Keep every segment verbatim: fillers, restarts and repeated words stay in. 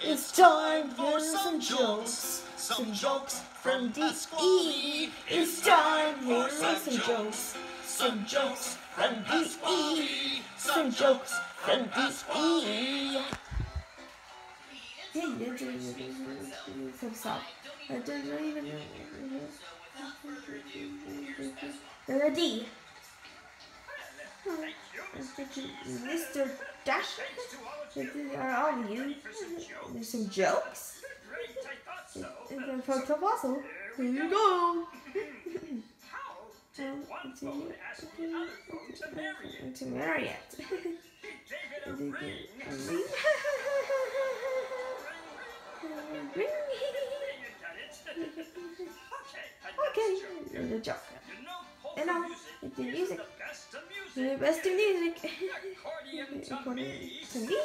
It's time for some jokes. Some jokes from D E. It's time for some jokes. Some jokes from D E. Some jokes from D E. Some soft. I don't even know. D. Mister Dash, are all of you? There's some jokes. And from the fossil, here you go. To Marriott. Okay, the joke. And now, it's the music. The best of music. According to me.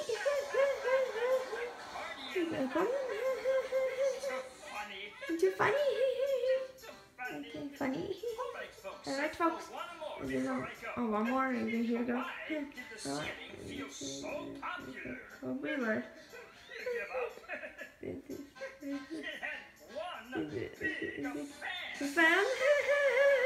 Too funny. Okay, funny. Alright, folks. Oh, one more, and then here we go. Oh, Beaver. The fan.